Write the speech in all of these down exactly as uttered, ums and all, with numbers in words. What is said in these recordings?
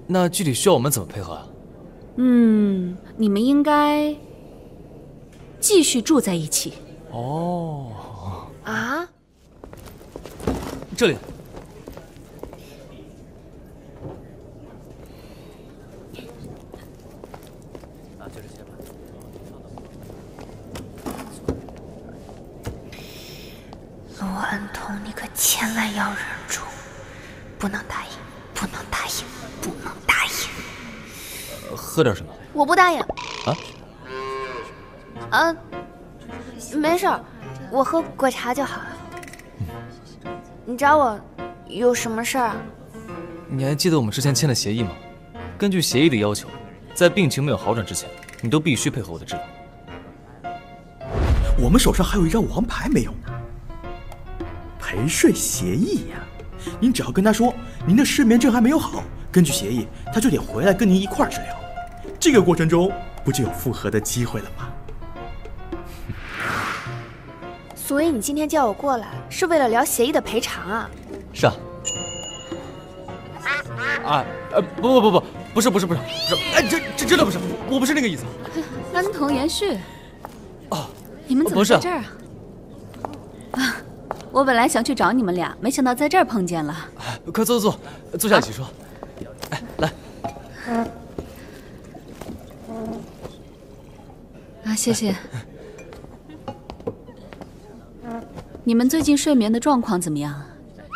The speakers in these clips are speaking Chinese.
那具体需要我们怎么配合啊？ 嗯，你们应该继续住在一起。 哦。 啊？ 这里。啊，就这些吧。 陆安童，你可千万要忍住，不能答应，不能答应，不能答应。 呃、喝点什么？ 我不答应。 啊？ 啊，没事儿，我喝果茶就好了。嗯、你找我有什么事儿啊？ 你还记得我们之前签的协议吗？根据协议的要求，在病情没有好转之前，你都必须配合我的治疗。 我们手上还有一张王牌没有呢。陪睡协议呀、啊，您只要跟他说您的失眠症还没有好，根据协议，他就得回来跟您一块儿治疗。这个过程中不就有复合的机会了吗？ 所以你今天叫我过来，是为了聊协议的赔偿啊？ 是啊。啊呃不不不不不是不是不是不是，哎这这真的不是，我不是那个意思。 安童延续。 哦， 你们怎么在这儿啊？啊，我本来想去找你们俩，没想到在这儿碰见了。 快坐坐坐，坐下一起说。哎，来。 啊，谢谢。你们最近睡眠的状况怎么样？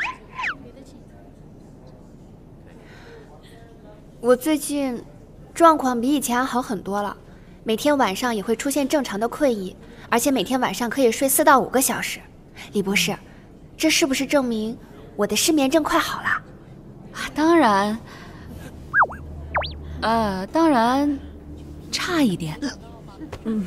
我最近状况比以前好很多了，每天晚上也会出现正常的困意，而且每天晚上可以睡四到五个小时。李博士，这是不是证明我的失眠症快好了？ 啊，当然，呃，当然，差一点。嗯，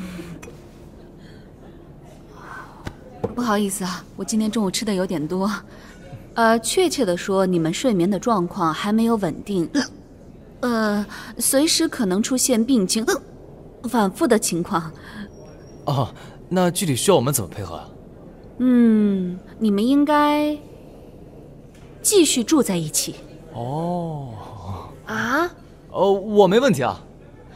不好意思啊，我今天中午吃的有点多。呃，确切的说，你们睡眠的状况还没有稳定，呃，随时可能出现病情反复的情况。 哦，那具体需要我们怎么配合啊？ 嗯，你们应该继续住在一起。 哦。 啊？ 哦，我没问题啊。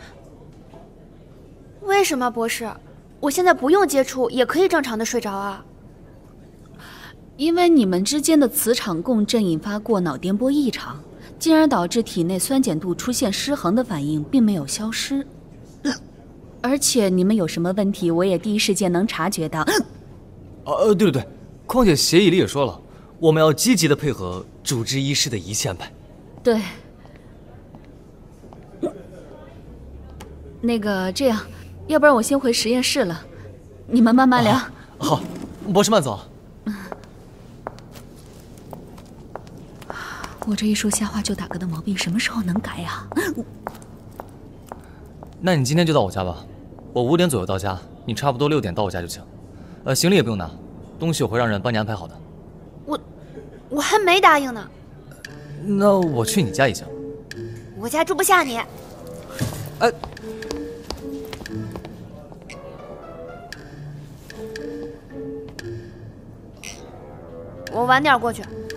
为什么，博士？我现在不用接触也可以正常的睡着啊。 因为你们之间的磁场共振引发过脑电波异常，进而导致体内酸碱度出现失衡的反应并没有消失。而且你们有什么问题，我也第一时间能察觉到。 呃，对对对，况且协议里也说了，我们要积极的配合主治医师的一切安排。 对。那个，这样，要不然我先回实验室了，你们慢慢聊。 啊、好，博士慢走。 我这一说瞎话就打嗝的毛病，什么时候能改呀？ 那你今天就到我家吧，我五点左右到家，你差不多六点到我家就行。呃，行李也不用拿，东西我会让人帮你安排好的。 我，我还没答应呢。 那我去你家也行。 我家住不下你。 哎。 我晚点过去。